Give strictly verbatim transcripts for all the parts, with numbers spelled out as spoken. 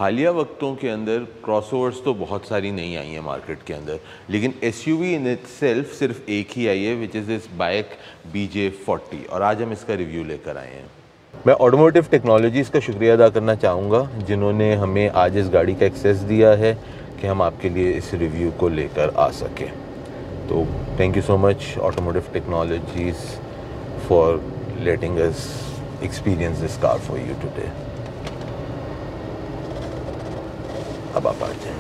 हालिया वक्तों के अंदर क्रॉसओवर्स तो बहुत सारी नहीं आई हैं मार्केट के अंदर, लेकिन एसयूवी इन इटसेल्फ सिर्फ एक ही आई है, which is this BAIC B J forty, और आज हम इसका रिव्यू लेकर आए हैं। मैं ऑटोमोटिव टेक्नोलॉजीज़ का शुक्रिया अदा करना चाहूँगा जिन्होंने हमें आज इस गाड़ी का एक्सेस दिया है कि हम आपके लिए इस रिव्यू को लेकर आ सकें। तो thank you so much automotive technologies for letting us experience this car for you today. अब आप आ जाएं।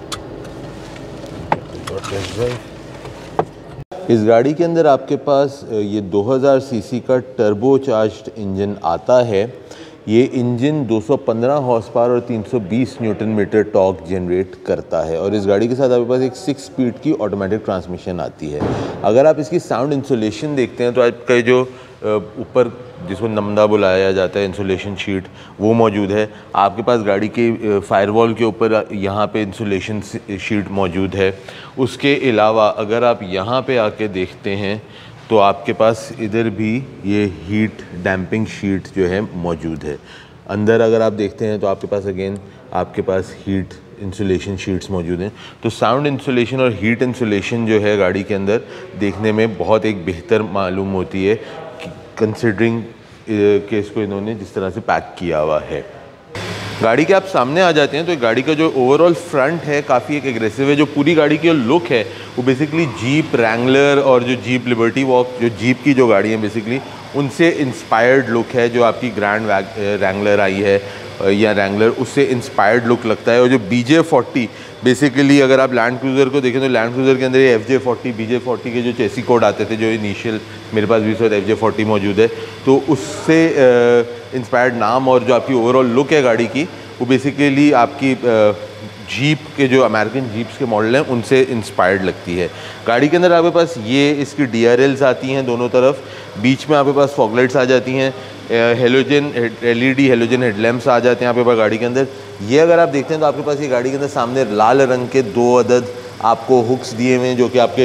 इस गाड़ी के अंदर आपके पास ये दो हज़ार सीसी का टर्बो चार्ज्ड इंजन आता है। ये इंजन दो सौ पंद्रह हॉर्स पावर और तीन सौ बीस न्यूटन मीटर टॉर्क जनरेट करता है, और इस गाड़ी के साथ आपके पास एक सिक्स स्पीड की ऑटोमेटिक ट्रांसमिशन आती है। अगर आप इसकी साउंड इंसुलेशन देखते हैं तो आपका जो ऊपर जिसको नमदा बुलाया जाता है इंसुलेशन शीट, वो मौजूद है। आपके पास गाड़ी के फायरवॉल के ऊपर यहाँ पे इंसुलेशन शीट मौजूद है। उसके अलावा अगर आप यहाँ पे आके देखते हैं तो आपके पास इधर भी ये हीट डैम्पिंग शीट जो है मौजूद है। अंदर अगर आप देखते हैं तो आपके पास अगेन आपके पास हीट इंसुलेशन शीट्स मौजूद हैं। तो साउंड इंसुलेशन और हीट इंसुलेशन जो है गाड़ी के अंदर देखने में बहुत एक बेहतर मालूम होती है, कंसिडरिंग कि इसको इन्होंने जिस तरह से पैक किया हुआ है। गाड़ी के आप सामने आ जाते हैं तो गाड़ी का जो ओवरऑल फ्रंट है काफ़ी एक एग्रेसिव है। जो पूरी गाड़ी की लुक है वो बेसिकली जीप रैंगलर और जो जीप लिबर्टी वॉक जो जीप की जो गाड़ी है बेसिकली उनसे इंस्पायर्ड लुक है। जो आपकी ग्रैंड रैंगलर आई है या रैंगलर, उससे इंस्पायर्ड लुक लगता है। और जो बी जे फोर्टी बेसिकली अगर आप लैंड क्रूज़र को देखें तो लैंड क्रूज़र के अंदर ये F J forty B J forty के जो चेसी कोड आते थे, जो इनिशियल मेरे पास भी एफ जे फोर्टी मौजूद है, तो उससे इंस्पायर्ड नाम और जो आपकी ओवरऑल लुक है गाड़ी की वो बेसिकली आपकी जीप के जो अमेरिकन जीप्स के मॉडल हैं उनसे इंस्पायर्ड लगती है। गाड़ी के अंदर आपके पास ये इसकी डी आर एल्स आती हैं दोनों तरफ, बीच में आपके पास फॉगलाइट्स आ जाती हैं, halogen L E D halogen headlamps आ जाते हैं आपके पास गाड़ी के अंदर। ये अगर आप देखते हैं तो आपके पास ये गाड़ी के अंदर सामने लाल रंग के दो अदद आपको हुक्स दिए हुए हैं जो कि आपके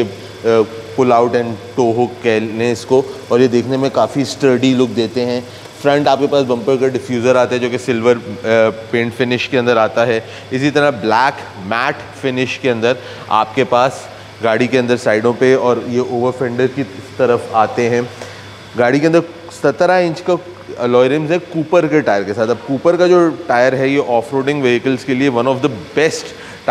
pull out and tow hook कह लें इसको, और ये देखने में काफ़ी स्टर्डी लुक देते हैं। फ्रंट आपके पास बम्पर का डिफ्यूज़र आता है जो कि सिल्वर पेंट फिनिश के अंदर आता है। इसी तरह ब्लैक मैट फिनिश के अंदर आपके पास गाड़ी के अंदर साइडों पे और ये ओवर फेंडर की तरफ आते हैं। गाड़ी के अंदर सत्रह इंच का अलॉय रिम्स है कूपर के टायर के साथ। अब कूपर का जो टायर है ये ऑफ रोडिंग व्हीकल्स के लिए one of the best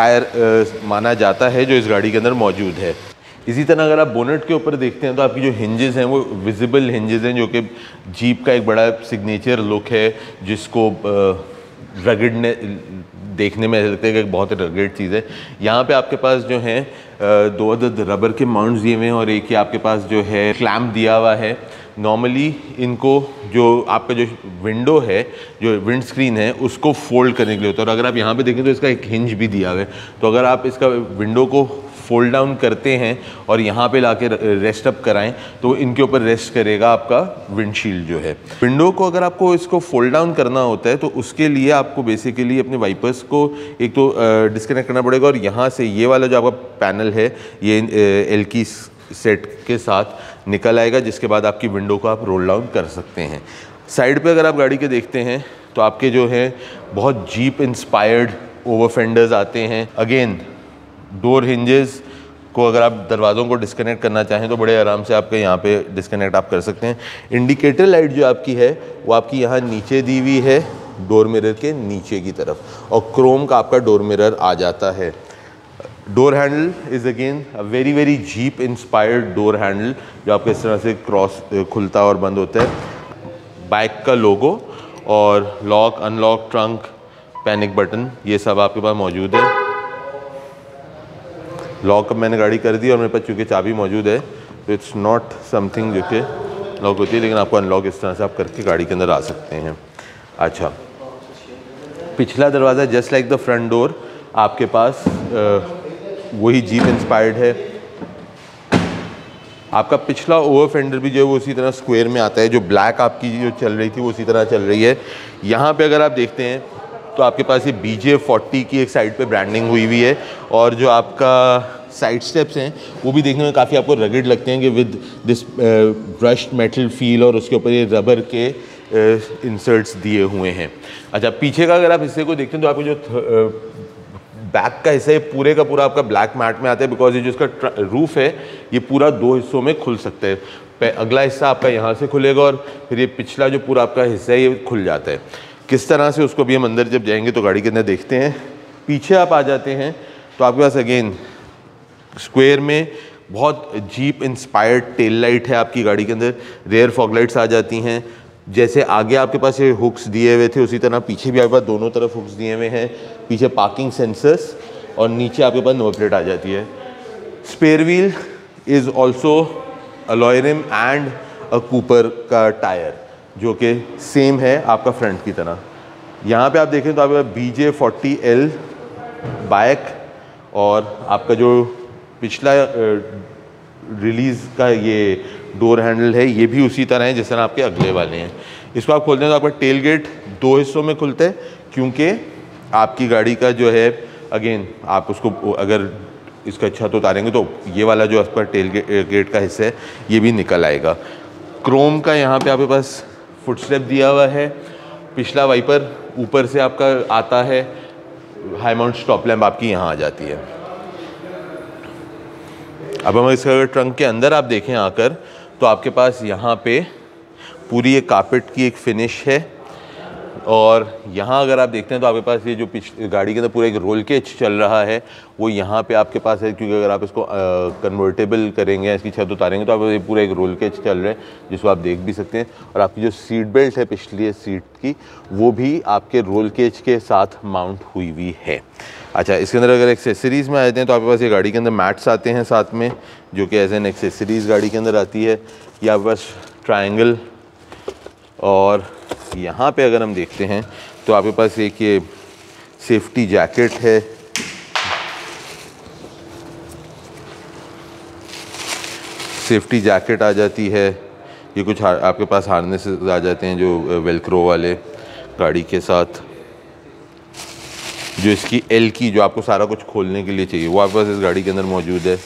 tyre माना जाता है जो इस गाड़ी के अंदर मौजूद है। इसी तरह अगर आप बोनेट के ऊपर देखते हैं तो आपकी जो हिंजेस हैं वो विजिबल हिंजेस हैं जो कि जीप का एक बड़ा सिग्नेचर लुक है, जिसको रगड़ ने देखने में ऐसा लगता है कि एक बहुत रगड़ चीज़ है। यहाँ पे आपके पास जो है दो अदद रबर के माउंट्स दिए हुए हैं और एक ही आपके पास जो है क्लैम्प दिया हुआ है। नॉर्मली इनको जो आपका जो विंडो है, जो विंड स्क्रीन है, उसको फोल्ड करने के लिए होता है। और अगर आप यहाँ पे देखें तो इसका एक हिंज भी दिया हुआ है, तो अगर आप इसका विंडो को फोल्ड डाउन करते हैं और यहाँ पे लाके रेस्ट अप कराएं तो इनके ऊपर रेस्ट करेगा आपका विंडशील्ड जो है। विंडो को अगर आपको इसको फोल्ड डाउन करना होता है तो उसके लिए आपको बेसिकली अपने वाइपर्स को एक तो डिस्कनेक्ट करना पड़ेगा, और यहाँ से ये वाला जो आपका पैनल है ये एल की सेट के साथ निकल आएगा, जिसके बाद आपकी विंडो को आप रोल डाउन कर सकते हैं। साइड पे अगर आप गाड़ी के देखते हैं तो आपके जो है बहुत जीप इंस्पायर्ड ओवर फेंडर्स आते हैं। अगेन डोर हिंजेस को अगर आप दरवाज़ों को डिस्कनेक्ट करना चाहें तो बड़े आराम से आपके यहाँ पे डिस्कनेक्ट आप कर सकते हैं। इंडिकेटर लाइट जो आपकी है वो आपकी यहाँ नीचे दी हुई है डोर मिरर के नीचे की तरफ, और क्रोम का आपका डोर मिरर आ जाता है। Door handle is again a very very Jeep inspired door handle जो आपके इस तरह से क्रॉस खुलता और बंद होता है। बाइक का लोगो और lock unlock trunk panic button ये सब आपके पास मौजूद है। लॉक अब मैंने गाड़ी कर दी और मेरे पास चूँकि चाबी मौजूद है तो इट्स नॉट समथिंग जो कि लॉक होती है, लेकिन आपको अनलॉक इस तरह से आप करके गाड़ी के अंदर आ सकते हैं। अच्छा, पिछला दरवाज़ा just like the front door आपके पास आ, वही जीप इंस्पायर्ड है। आपका पिछला ओवर फेंडर भी जो है वो उसी तरह स्क्वायर में आता है, जो ब्लैक आपकी जो चल रही थी वो उसी तरह चल रही है। यहाँ पे अगर आप देखते हैं तो आपके पास ये बी जे फोर्टी की एक साइड पे ब्रांडिंग हुई हुई है, और जो आपका साइड स्टेप्स हैं वो भी देखने में काफ़ी आपको रगड़ लगते हैं कि with this brushed metal feel, और उसके ऊपर ये रबर के इंसर्ट्स दिए हुए हैं। अच्छा, पीछे का अगर आप हिस्से को देखते हैं तो आपको जो बैक का हिस्सा है पूरे का पूरा आपका ब्लैक मैट में आता है, बिकॉज ये जो इसका रूफ है ये पूरा दो हिस्सों में खुल सकता है। अगला हिस्सा आपका यहाँ से खुलेगा और फिर ये पिछला जो पूरा आपका हिस्सा है ये खुल जाता है। किस तरह से उसको भी हम अंदर जब जाएंगे तो गाड़ी के अंदर देखते हैं। पीछे आप आ जाते हैं तो आपके पास अगेन स्क्वायर में बहुत जीप इंस्पायर्ड टेल लाइट है आपकी गाड़ी के अंदर। रेयर फॉग लाइट्स आ जाती हैं। जैसे आगे आपके पास ये हुक्स दिए हुए थे उसी तरह पीछे भी आपके पास दोनों तरफ हुक्स दिए हुए हैं। पीछे पार्किंग सेंसर्स और नीचे आपके पास नंबर प्लेट आ जाती है। Spare wheel is also alloy rim and a Cooper का टायर जो कि सेम है आपका फ्रंट की तरह। यहाँ पे आप देखें तो आपके पास B J forty L BAIC और आपका जो पिछला रिलीज़ का ये डोर हैंडल है ये भी उसी तरह है जिस तरह आपके अगले वाले हैं। इसको आप खोलते हैं तो आपका टेल गेट दो हिस्सों में खुलता है, क्योंकि आपकी गाड़ी का जो है अगेन आप उसको अगर इसका छत उतारेंगे तो ये वाला जो आपका टेल गे, गेट का हिस्सा है ये भी निकल आएगा। क्रोम का यहाँ पे आपके पास फुट स्टेप दिया हुआ है। पिछला वाइपर ऊपर से आपका आता है। हाई माउंट स्टॉप लैम्प आपकी यहाँ आ जाती है। अब हम इसका ट्रंक के अंदर आप देखें आकर तो आपके पास यहाँ पे पूरी एक कारपेट की एक फिनिश है और यहाँ अगर आप देखते हैं तो आपके पास ये जो पिछ गाड़ी के अंदर पूरा एक रोल केज चल रहा है वो यहाँ पे आपके पास है, क्योंकि अगर आप इसको कन्वर्टेबल करेंगे इसकी छत उतारेंगे तो आप ये पूरा एक रोल केज चल रहा है जिसको आप देख भी सकते हैं। और आपकी जो सीट बेल्ट है पिछली सीट की वो भी आपके रोल केज के साथ माउंट हुई हुई है। अच्छा, इसके अंदर अगर एक्सेसरीज़ में आ जाते हैं तो आपके पास ये गाड़ी के अंदर मैट्स आते हैं साथ में जो कि एज एन एक्सेसरीज़ गाड़ी के अंदर आती है। या आपके पास ट्रायंगल और यहाँ पे अगर हम देखते हैं तो आपके पास एक ये सेफ्टी जैकेट है। सेफ्टी जैकेट आ जाती है। ये कुछ आपके पास हार्नेसेस आ जाते हैं जो वेलक्रो वाले गाड़ी के साथ। जो इसकी एल की जो आपको सारा कुछ खोलने के लिए चाहिए वो आपके पास इस गाड़ी के अंदर मौजूद है।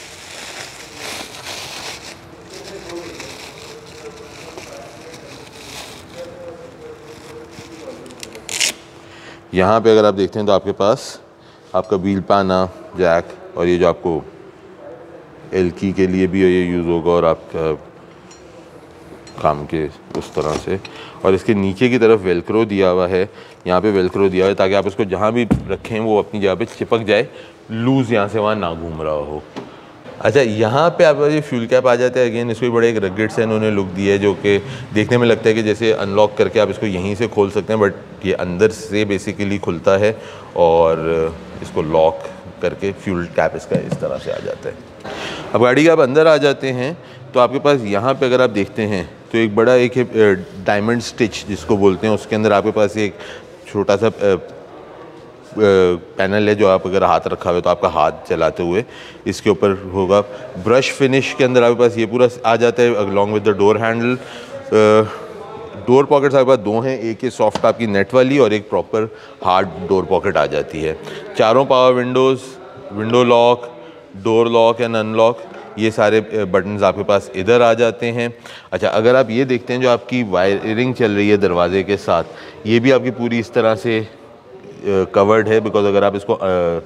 यहाँ पे अगर आप देखते हैं तो आपके पास आपका व्हील पाना जैक और ये जो आपको एल की के लिए भी ये यूज़ होगा और आपका काम के उस तरह से। और इसके नीचे की तरफ वेलक्रो दिया हुआ है। यहाँ पे वेलक्रो दिया हुआ है ताकि आप इसको जहाँ भी रखें वो अपनी जगह पे चिपक जाए, लूज़ यहाँ से वहाँ ना घूम रहा हो। अच्छा, यहाँ पे आप ये फ्यूल कैप आ जाता है। अगेन इसको भी बड़े एक रगेड से इन्होंने लुक दिया है जो कि देखने में लगता है कि जैसे अनलॉक करके आप इसको यहीं से खोल सकते हैं, बट ये अंदर से बेसिकली खुलता है और इसको लॉक करके फ्यूल कैप इसका इस तरह से आ जाता है। अब गाड़ी के आप अंदर आ जाते हैं तो आपके पास यहाँ पे अगर आप देखते हैं तो एक बड़ा एक डायमंड स्टिच जिसको बोलते हैं, उसके अंदर आपके पास एक छोटा सा पैनल है जो आप अगर हाथ रखा हुआ तो आपका हाथ चलाते हुए इसके ऊपर होगा। ब्रश फिनिश के अंदर आपके पास ये पूरा आ जाता है along with the door handle. Door pockets आपके पास दो हैं, एक ये सॉफ्ट आपकी नेट वाली और एक प्रॉपर हार्ड डोर पॉकेट आ जाती है। चारों power windows, window lock, door lock and unlock, ये सारे बटन्स आपके पास इधर आ जाते हैं। अच्छा, अगर आप ये देखते हैं जो आपकी वायरिंग चल रही है दरवाजे के साथ, ये भी आपकी पूरी इस तरह से कवर्ड है, बिकॉज अगर आप इसको आ,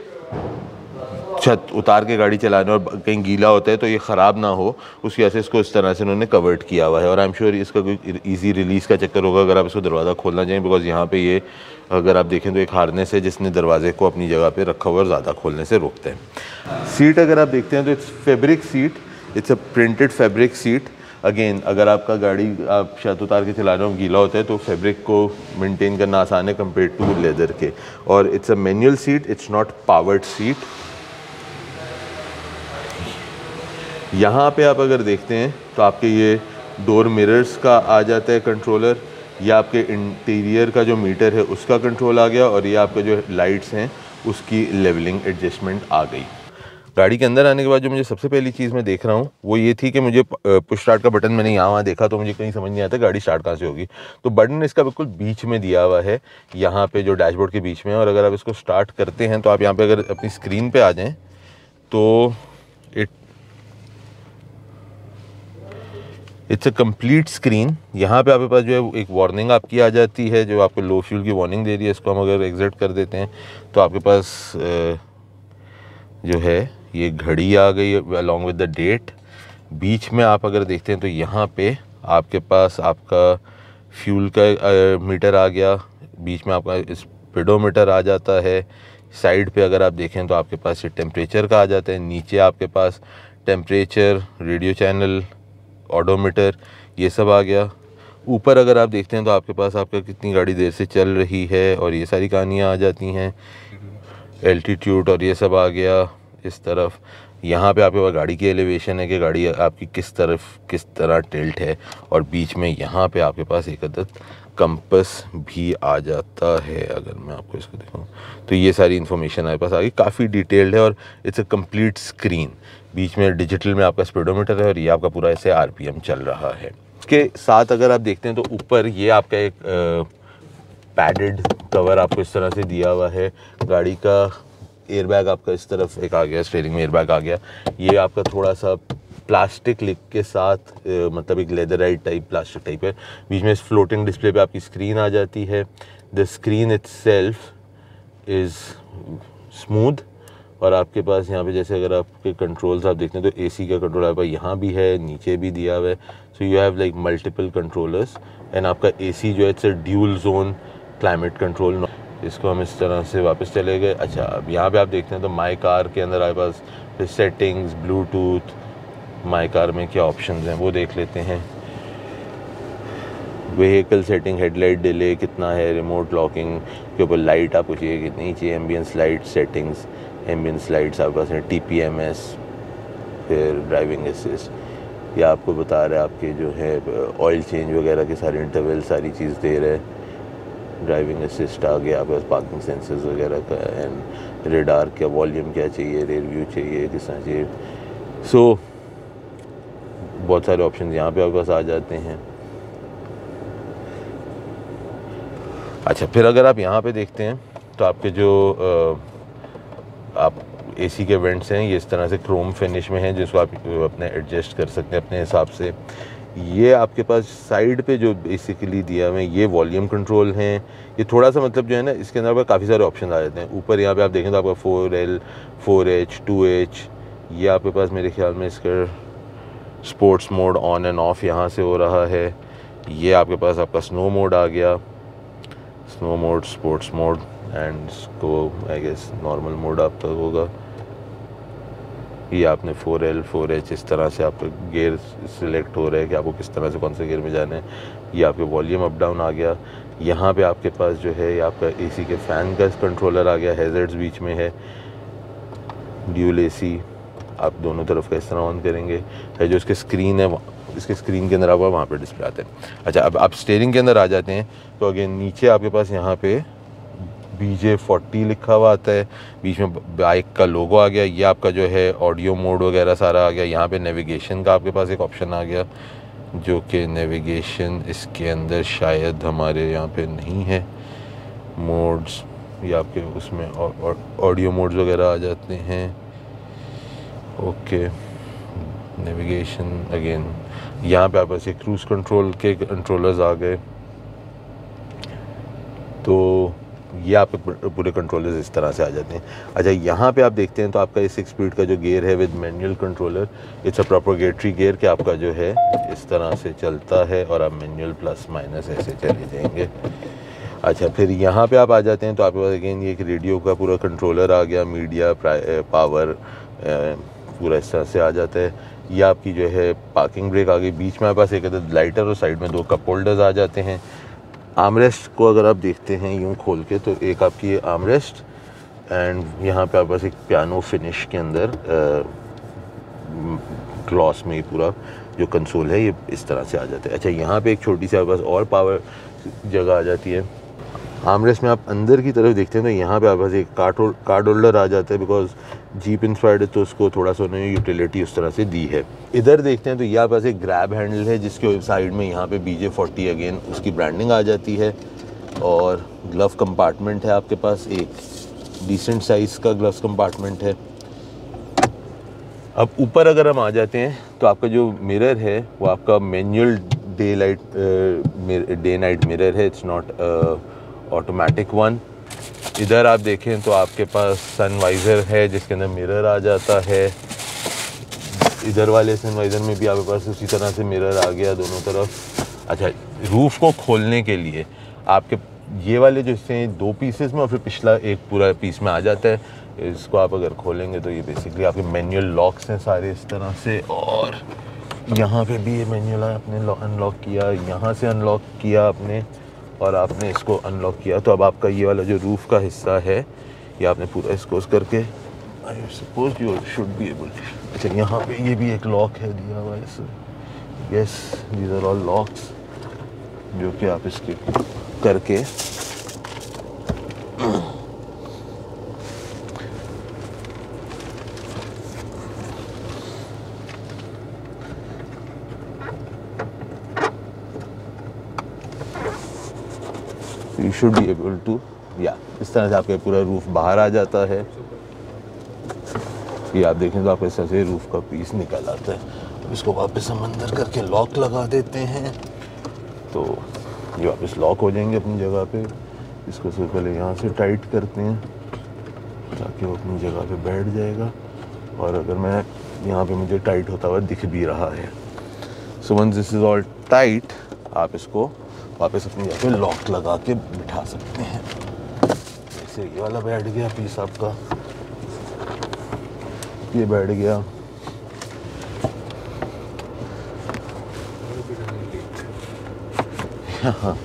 छत उतार के गाड़ी चलाने और कहीं गीला होता है तो ये ख़राब ना हो उसकी वजह से इसको इस तरह से उन्होंने कवर्ड किया हुआ है। और आई एम श्योर इसका कोई इजी रिलीज़ का चक्कर होगा अगर आप इसको दरवाज़ा खोलना चाहें, बिकॉज यहाँ पे ये अगर आप देखें तो एक हार्नेस है जिसने दरवाजे को अपनी जगह पे रखा हुआ और ज़्यादा खोलने से रोकते हैं। सीट अगर आप देखते हैं तो it's fabric seat, it's a printed fabric seat. Again अगर आपका गाड़ी आप छत उतार के चला रहे हो गीला होता है तो फैब्रिक को मेंटेन करना आसान है कंपेयर टू लेदर के। और it's a manual seat, it's not powered seat. यहाँ पे आप अगर देखते हैं तो आपके ये डोर मिरर्स का आ जाता है कंट्रोलर, या आपके इंटीरियर का जो मीटर है उसका कंट्रोल आ गया, और ये आपके जो लाइट्स हैं उसकी लेवलिंग एडजस्टमेंट आ गई। गाड़ी के अंदर आने के बाद जो मुझे सबसे पहली चीज़ मैं देख रहा हूँ वो ये थी कि मुझे पुश स्टार्ट का बटन मैंने यहाँ वहाँ देखा तो मुझे कहीं समझ नहीं आता गाड़ी स्टार्ट कहाँ से होगी। तो बटन इसका बिल्कुल बीच में दिया हुआ है, यहाँ पे जो डैशबोर्ड के बीच में है। और अगर आप इसको स्टार्ट करते हैं तो आप यहाँ पे अगर अपनी स्क्रीन पे आ जाएं तो it it's a complete screen. यहाँ पे आपके पास जो है एक वार्निंग आपकी आ जाती है जो आपको लो फ्यूल की वार्निंग दे रही है। इसको हम अगर एग्जिट कर देते हैं तो आपके पास जो है ये घड़ी आ गई अलॉन्ग विद द डेट। बीच में आप अगर देखते हैं तो यहाँ पे आपके पास आपका फ्यूल का मीटर आ गया, बीच में आपका स्पीडोमीटर आ जाता है। साइड पे अगर आप देखें तो आपके पास ये टेम्परेचर का आ जाता है। नीचे आपके पास टेम्परेचर, रेडियो चैनल, ऑडोमीटर, ये सब आ गया। ऊपर अगर आप देखते हैं तो आपके पास आपका कितनी गाड़ी देर से चल रही है और ये सारी कहानियाँ आ जाती हैं। एल्टीट्यूड और ये सब आ गया इस तरफ। यहाँ पे आपके पास गाड़ी की एलिवेशन है कि गाड़ी आपकी किस तरफ किस तरह टिल्ट है, और बीच में यहाँ पे आपके पास एक अदद कंपस भी आ जाता है। अगर मैं आपको इसको दिखाऊँ तो ये सारी इन्फॉर्मेशन आपके पास आ गई, काफ़ी डिटेल्ड है और इट्स अ कंप्लीट स्क्रीन। बीच में डिजिटल में आपका स्पीडोमीटर है और ये आपका पूरा ऐसे आरपीएम चल रहा है। इसके साथ अगर आप देखते हैं तो ऊपर ये आपका एक पैडेड कवर आपको इस तरह से दिया हुआ है। गाड़ी का एयरबैग आपका इस तरफ एक आ गया, स्टीयरिंग में एयरबैग आ गया। ये आपका थोड़ा सा प्लास्टिक लिक के साथ आ, मतलब एक लेदराइट टाइप प्लास्टिक टाइप है। बीच में इस फ्लोटिंग डिस्प्ले पे आपकी स्क्रीन आ जाती है। The screen itself is smooth, और आपके पास यहाँ पे जैसे अगर आपके कंट्रोल्स आप देखते हैं तो एसी का कंट्रोल आपका यहाँ भी है, नीचे भी दिया हुआ है। So you have like multiple controllers and आपका एसी जो है it's a dual zone climate control. इसको हम इस तरह से वापस चले गए। अच्छा, अब यहाँ पे आप देखते हैं तो माई कार के अंदर आपके पास सेटिंग्स, ब्लूटूथ, माई कार में क्या ऑप्शंस हैं वो देख लेते हैं। व्हीकल सेटिंग, हेडलाइट डिले कितना है, रिमोट लॉकिंग के ऊपर लाइट आपको चाहिए कितनी चाहिए, ambience light settings, ambience lights आपके पास हैं, टी पी एम एस, फिर ड्राइविंग असिस्ट, या आपको बता रहा है आपके जो है ऑयल चेंज वगैरह के सारे इंटरवल सारी चीज़ दे रहे हैं। ड्राइविंग असिस्ट आ गया, आपके पास पार्किंग सेंसर्स वगैरह का, एंड रेडार का वॉल्यूम क्या चाहिए, रेयर व्यू चाहिए, किस तरह चाहिए। सो so, बहुत सारे ऑप्शन यहाँ पे आपके पास आ जाते हैं। अच्छा, फिर अगर आप यहाँ पे देखते हैं तो आपके जो आ, आप एसी के वेंट्स हैं ये इस तरह से क्रोम फिनिश में हैं, जिसको आप अपने एडजस्ट कर सकते हैं अपने हिसाब से। ये आपके पास साइड पे जो बेसिकली दिया हुआ है ये वॉल्यूम कंट्रोल हैं। ये थोड़ा सा मतलब जो है ना इसके अंदर काफ़ी सारे ऑप्शन आ जाते हैं। ऊपर यहाँ पे आप देखें तो आपका four L, four H, two H, ये आपके पास मेरे ख्याल में इसका sports mode on and off यहाँ से हो रहा है। ये आपके पास आपका स्नो मोड आ गया, snow mode, sports mode, and इसको आई गेस नॉर्मल मोड आपका होगा। ये आपने फोर एल, फोर एच इस तरह से आपका गियर सिलेक्ट हो रहा है कि आपको किस तरह से कौन से गियर में जाना है। ये आपके वॉल्यूम अप डाउन आ गया। यहाँ पे आपके पास जो है आपका एसी के फ़ैन का कंट्रोलर आ गया, हैज़र्ड्स बीच में है, ड्यूल एसी आप दोनों तरफ का इस तरह ऑन करेंगे है। जो इसके स्क्रीन है इसके स्क्रीन के अंदर आपका वहाँ पे डिस्प्ले आते हैं। अच्छा, अब आप स्टीयरिंग के अंदर आ जाते हैं तो अगेन नीचे आपके पास यहाँ पे बी जे फोर्टी लिखा हुआ आता है, बीच में बाइक का लोगो आ गया। ये आपका जो है ऑडियो मोड वगैरह सारा आ गया। यहाँ पे नेविगेशन का आपके पास एक ऑप्शन आ गया, जो कि नेविगेशन इसके अंदर शायद हमारे यहाँ पे नहीं है। मोड्स ये आपके उसमें ऑडियो मोड्स वगैरह आ जाते हैं। ओके, नेविगेशन अगेन यहाँ पे आपके पास एक क्रूज़ कंट्रोल के कंट्रोलर्स आ गए। तो ये आपके पूरे कंट्रोलर्स इस तरह से आ जाते हैं। अच्छा, यहाँ पे आप देखते हैं तो आपका ये सिक्स स्पीड का जो गियर है with manual controller, it's a proprietary gear कि आपका जो है इस तरह से चलता है और आप मैनुअल प्लस माइनस ऐसे चले जाएंगे। अच्छा, फिर यहाँ पे आप आ जाते हैं तो आपके पास अगेन ये एक रेडियो का पूरा कंट्रोलर आ गया, मीडिया, पावर, पूरा इस तरह से आ जाता है। ये आपकी जो है पार्किंग ब्रेक आ गई। बीच में आपके पास एक अदद लाइटर और साइड में दो कप होल्डर्स आ जाते हैं। आर्मरेस्ट को अगर आप देखते हैं यूँ खोल के तो एक आपकी आर्मरेस्ट, एंड यहाँ पे आपके पास एक पियानो फिनिश के अंदर ग्लॉस में पूरा जो कंसोल है ये इस तरह से आ जाता है। अच्छा, यहाँ पे एक छोटी सी आपके पास और पावर जगह आ जाती है। आर्मरेस्ट में आप अंदर की तरफ देखते हैं तो यहाँ पे आपके पास एक कार्ड कार्ड होल्डर आ जाता है, बिकॉज जीप इंस्पायर्ड है तो उसको थोड़ा सा उन्होंने यूटिलिटी उस तरह से दी है। इधर देखते हैं तो यहाँ पास एक ग्रैब हैंडल है जिसके साइड में यहाँ पे बी जे फोर्टी अगेन उसकी ब्रांडिंग आ जाती है, और ग्लव कंपार्टमेंट है आपके पास, एक डिसेंट साइज़ का ग्लव्स कंपार्टमेंट है। अब ऊपर अगर हम आ जाते हैं तो आपका जो मिरर है वो आपका manual day light day night mirror है, इट्स नॉट ऑटोमेटिक वन। इधर आप देखें तो आपके पास सन वाइज़र है जिसके अंदर मिरर आ जाता है। इधर वाले सन वाइज़र में भी आपके पास उसी तरह से मिरर आ गया दोनों तरफ। अच्छा, रूफ़ को खोलने के लिए आपके ये वाले जो हिस्से हैं दो पीसेस में और फिर पिछला एक पूरा पीस में आ जाता है। इसको आप अगर खोलेंगे तो ये बेसिकली आपके मैनुअल लॉक्स हैं सारे इस तरह से, और यहाँ पे भी ये मैनुअल है, आपने अनलॉक किया, यहाँ से अनलॉक किया आपने और आपने इसको अनलॉक किया तो अब आपका ये वाला जो रूफ़ का हिस्सा है ये आपने पूरा इसको करके I suppose you should be able. अच्छा, यहाँ पे ये भी एक लॉक है दिया हुआ है sir. Yes, these are all locks जो कि आप इसके करके you should be able to, या इस तरह से आपका पूरा रूफ बाहर आ जाता है। ये आप देखें तो आपके इस तरह से रूफ का पीस निकल आता है। अब इसको वापस हम अंदर करके लॉक लगा देते हैं तो ये वापस लॉक हो जाएंगे अपनी जगह पे। इसको सबसे पहले यहाँ से टाइट करते हैं ताकि वो अपनी जगह पे बैठ जाएगा, और अगर मैं यहाँ पे मुझे टाइट होता हुआ दिख भी रहा है। So once this is all tight आप इसको वापस अपनी जगह पे लॉक लगा के बिठा सकते हैं। जैसे ये वाला बैठ गया पीस आपका, ये बैठ गया। हाँ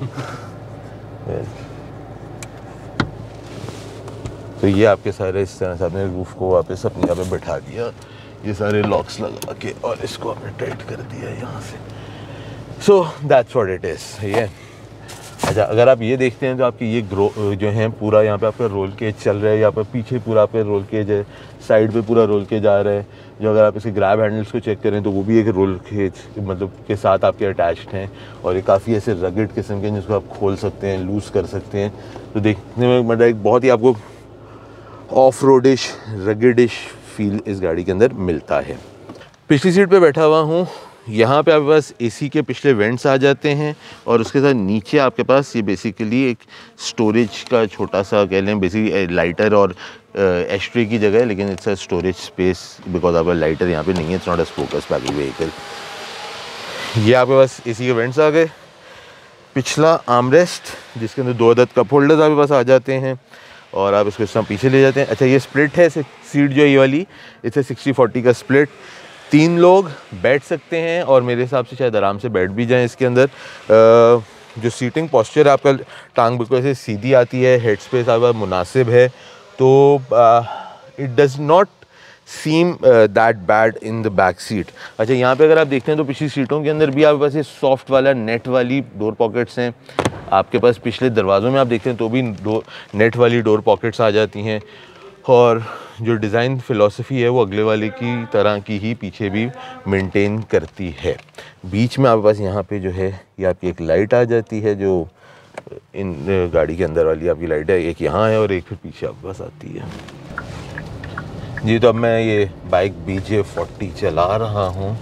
तो ये आपके सारे इस तरह से आपने रूफ को वापस अपनी जगह पे बैठा दिया, ये सारे लॉक्स लगा के, और इसको आपने टाइट कर दिया यहाँ से। So that's what it is. ये अच्छा, अगर आप ये देखते हैं तो आपकी ये ग्रो जो है पूरा यहाँ पे आपका रोल केज चल रहा है, यहाँ पर पीछे पूरा आपका रोल केज है, साइड पे पूरा रोल केज आ रहा है। जो अगर आप इसके ग्रैब हैंडल्स को चेक करें तो वो भी एक रोल केज मतलब के साथ आपके अटैच्ड हैं, और ये काफ़ी ऐसे रगड़ किस्म के हैं जिसको आप खोल सकते हैं, लूज़ कर सकते हैं। तो देखने में मतलब एक बहुत ही आपको ऑफ रोडिश रगडिश फील इस गाड़ी के अंदर मिलता है। पिछली सीट पे बैठा हुआ हूँ, यहाँ पे आपके पास एसी के पिछले वेंट्स आ जाते हैं, और उसके साथ नीचे आपके पास ये बेसिकली एक स्टोरेज का छोटा सा कह लें, बेसिकली लाइटर और एस्ट्रे की जगह है, लेकिन it's a storage space because आपका लाइटर यहाँ पे नहीं है, it's not a spokes battery vehicle. ये आपके पास एसी के वेंट्स आ गए। पिछला आर्मरेस्ट जिसके अंदर दो अदद कप होल्डर्स आपके पास आ जाते हैं, और आप इसको इस तरह पीछे ले जाते हैं। अच्छा, ये स्प्लिट है सीट जो ये वाली, इट्स अ सिक्सटी फोर्टी का स्प्लिट। तीन लोग बैठ सकते हैं और मेरे हिसाब से शायद आराम से बैठ भी जाएं इसके अंदर। आ, जो सीटिंग पोस्चर है आपका, टांग बिल्कुल ऐसे सीधी आती है, हेड स्पेस आपका मुनासिब है, तो it does not seem that bad in the back seat. अच्छा, यहाँ पे अगर आप देखते हैं तो पिछली सीटों के अंदर भी आपके पास ये सॉफ्ट वाला नेट वाली डोर पॉकेट्स हैं। आपके पास पिछले दरवाज़ों में आप देखते हैं तो भी डोर नेट वाली डोर पॉकेट्स आ जाती हैं, और जो डिज़ाइन फ़िलॉसफी है वो अगले वाले की तरह की ही पीछे भी मेंटेन करती है। बीच में आपके पास यहाँ पे जो है ये आपकी एक लाइट आ जाती है, जो इन गाड़ी के अंदर वाली आपकी लाइट है, एक यहाँ है और एक फिर पीछे आपके पास आती है जी। तो अब मैं ये बाइक बी जे फोर्टी चला रहा हूँ।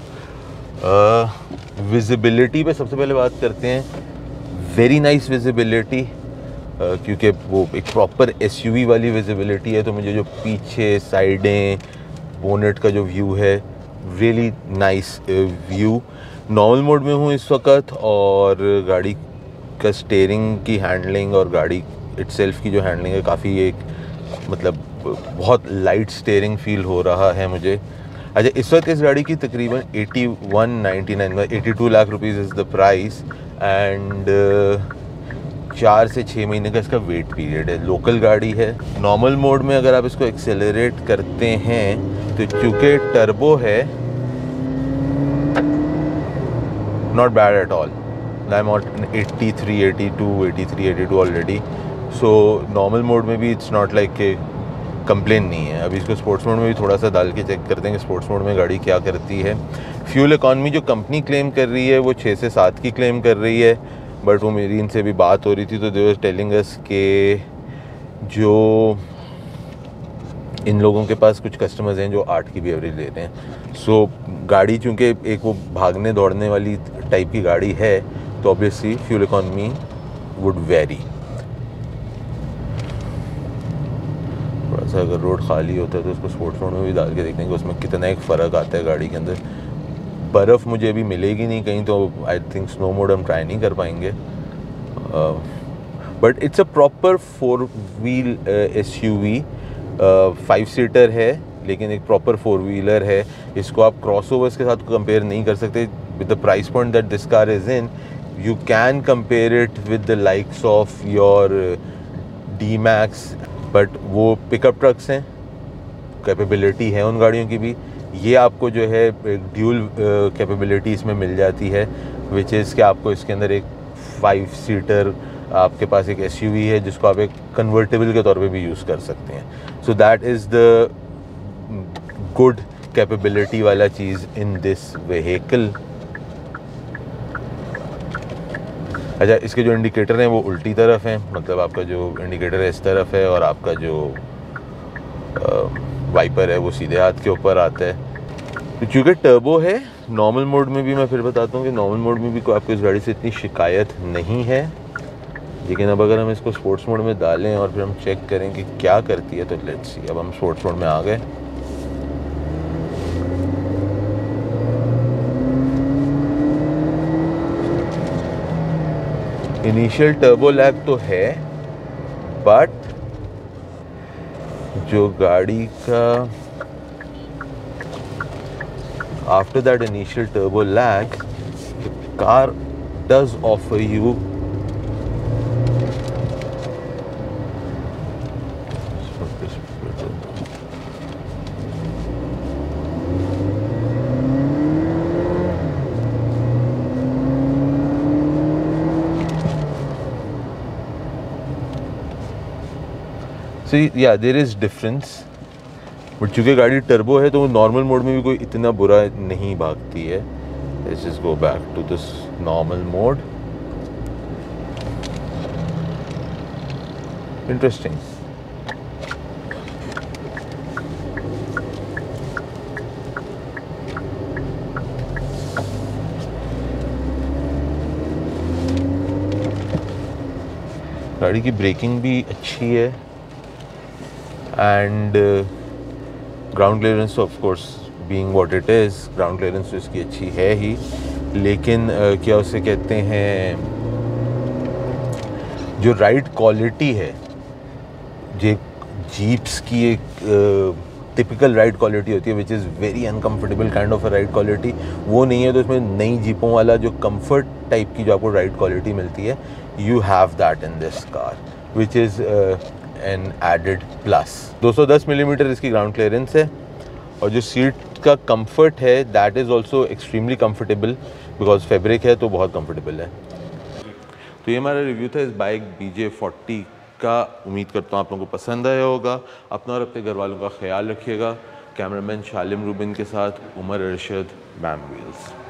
विजिबिलिटी पे सबसे पहले बात करते हैं। वेरी नाइस विजिबिलिटी, क्योंकि वो एक प्रॉपर एसयूवी वाली विजिबिलिटी है, तो मुझे जो पीछे साइडें बोनेट का जो व्यू है, really nice view. Normal mode में हूँ इस वक्त, और गाड़ी का स्टीयरिंग की हैंडलिंग और गाड़ी इटसेल्फ की जो हैंडलिंग है काफ़ी एक मतलब बहुत लाइट स्टीयरिंग फील हो रहा है मुझे। अच्छा, इस वक्त इस गाड़ी की तकरीबन eighty one ninety nine eighty two lakh rupees is the price, and चार से छः महीने का इसका वेट पीरियड है। लोकल गाड़ी है। नॉर्मल मोड में अगर आप इसको एक्सेलरेट करते हैं तो चूँकि टर्बो है, not bad at all. I am on eighty three eighty two eighty three eighty two already, so normal mode में भी इट्स नॉट लाइक के कंप्लेन नहीं है। अभी इसको स्पोर्ट्स मोड में भी थोड़ा सा डाल के चेक करते हैं कि स्पोर्ट्स मोड में गाड़ी क्या करती है। फ्यूल इकॉनमी जो कंपनी क्लेम कर रही है वो छः से सात की क्लेम कर रही है, बट वो मेरी इनसे भी बात हो रही थी तो दे वाज टेलिंग अस के जो इन लोगों के पास कुछ कस्टमर्स हैं जो आठ की भी एवरेज ले रहे हैं। सो so, गाड़ी चूँकि एक वो भागने दौड़ने वाली टाइप की गाड़ी है तो obviously fuel economy would vary. थोड़ा सा अगर रोड खाली होता है तो उसको स्पोर्ट्स मोड में भी डाल के देखने कि उसमें कितना एक फ़र्क आता है गाड़ी के अंदर। बर्फ़ मुझे अभी मिलेगी नहीं कहीं, तो आई थिंक स्नो मोड हम ट्राई नहीं कर पाएंगे। But it's a proper four wheel S U V, five seater है लेकिन एक प्रॉपर फोर व्हीलर है। इसको आप क्रॉसओवर्स के साथ कंपेयर नहीं कर सकते। With the price point that this car is in, you can compare it with the likes of your D Max, but वो पिकअप ट्रक्स हैं, कैपेबिलिटी है उन गाड़ियों की भी। ये आपको जो है एक ड्यूल कैपेबिलिटी इसमें मिल जाती है, विच इज़ कि आपको इसके अंदर एक फाइव सीटर आपके पास एक एसयूवी है जिसको आप एक कन्वर्टेबल के तौर पे भी यूज़ कर सकते हैं। So that is the good capability वाला चीज़ इन दिस व्हीकल। अच्छा, इसके जो इंडिकेटर हैं वो उल्टी तरफ हैं, मतलब आपका जो इंडिकेटर है इस तरफ है और आपका जो वाइपर है वो सीधे हाथ के ऊपर आता है। तो चूँकि टर्बो है, नॉर्मल मोड में भी मैं फिर बताता हूँ कि नॉर्मल मोड में भी कोई आपको इस गाड़ी से इतनी शिकायत नहीं है। लेकिन अब अगर हम इसको स्पोर्ट्स मोड में डालें और फिर हम चेक करें कि क्या करती है, तो लेट्स सी। अब हम स्पोर्ट्स मोड में आ गए। इनिशियल टर्बो लैग तो है, बट जो गाड़ी का after that initial turbo lag, the car does offer you see या देयर इज़ डिफरेंस। बट चूँकि गाड़ी टर्बो है तो नॉर्मल मोड में भी कोई इतना बुरा नहीं भागती है। Let's just go back to this normal mode. Interesting. गाड़ी की ब्रेकिंग भी अच्छी है and ground clearance of course being what it is, ground clearance तो इसकी अच्छी है ही, लेकिन uh, क्या उसे कहते हैं, जो राइड क्वालिटी है, जो जीप्स की एक टिपिकल राइड क्वालिटी होती है which is very uncomfortable kind of a ride quality, वो नहीं है। तो इसमें नई जीपों वाला जो कंफर्ट टाइप की जो आपको राइड क्वालिटी मिलती है, you have that in this car which is an added plus. दो सौ दस मिलीमीटर इसकी ग्राउंड क्लियरेंस है और जो सीट का कंफर्ट है that is also extremely comfortable, because fabric है तो बहुत कंफर्टेबल है। तो ये हमारा रिव्यू था इस बाइक बी जे फोर्टी का। उम्मीद करता हूँ आप लोगों को पसंद आया होगा। अपना और अपने घर वालों का ख्याल रखिएगा। कैमरामैन शालिम रूबिन के साथ उमर अरशद, बैम व्हील्स।